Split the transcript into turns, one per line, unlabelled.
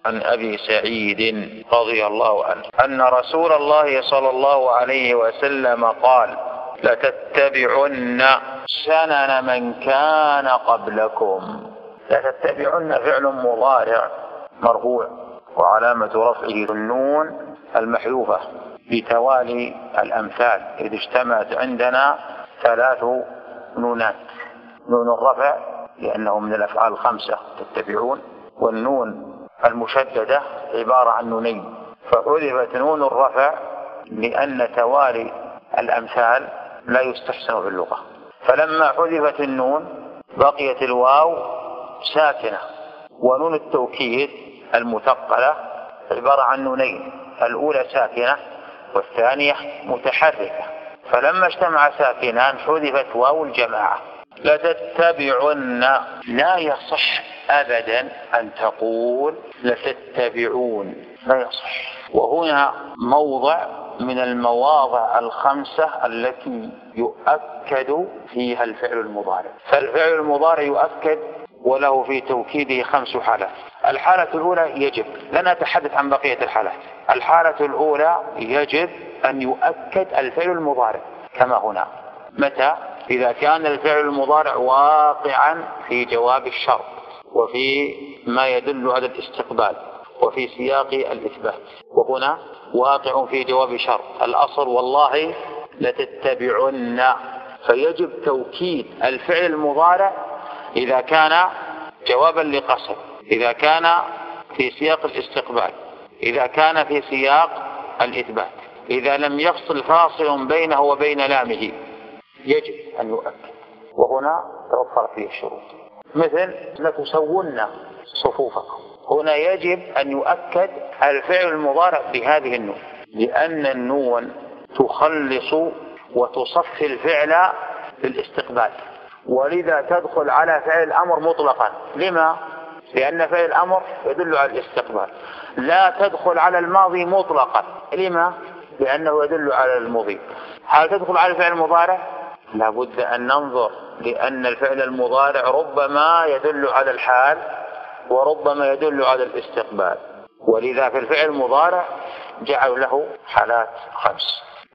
عن أبي سعيد رضي الله عنه أن رسول الله صلى الله عليه وسلم قال: لتتبعن سنن من كان قبلكم. لتتبعن فعل مضارع مرفوع وعلامة رفعه النون المحذوفة بتوالي الأمثال، إذ اجتمعت عندنا 3 نونات: نون الرفع لأنه من الأفعال الخمسة تتبعون، والنون المشددة عبارة عن نونين، فحذفت نون الرفع لأن توالي الأمثال لا يستحسن في اللغة، فلما حذفت النون بقيت الواو ساكنة، ونون التوكيد المثقلة عبارة عن نونين، الأولى ساكنة والثانية متحركة، فلما اجتمع ساكنان حذفت واو الجماعة. لتتبعن، لا يصح أبدا أن تقول لتتبعون، لا يصح. وهنا موضع من المواضع الخمسة التي يؤكد فيها الفعل المضارع، فالفعل المضارع يؤكد وله في توكيده 5 حالات. الحالة الأولى يجب، لا نتحدث عن بقية الحالات. الحالة الأولى يجب أن يؤكد الفعل المضارع كما هنا. متى؟ إذا كان الفعل المضارع واقعا في جواب الشرط، وفي ما يدل على الاستقبال، وفي سياق الإثبات، وهنا واقع في جواب شرط. الأصل والله لتتبعن، فيجب توكيد الفعل المضارع إذا كان جوابا لقسم، إذا كان في سياق الاستقبال، إذا كان في سياق الإثبات، إذا لم يفصل فاصل بينه وبين لامه يجب أن يؤكد، وهنا توفر فيه الشروط. مثل لتسون صفوفكم، هنا يجب أن يؤكد الفعل المضارع بهذه النون، لأن النون تخلص وتصفي الفعل للاستقبال، ولذا تدخل على فعل الأمر مطلقا. لما؟ لأن فعل الأمر يدل على الاستقبال. لا تدخل على الماضي مطلقا. لما؟ لأنه يدل على الماضي. هل تدخل على الفعل المضارع؟ لابد أن ننظر، لأن الفعل المضارع ربما يدل على الحال وربما يدل على الاستقبال، ولذا في الفعل المضارع جعل له حالات 5.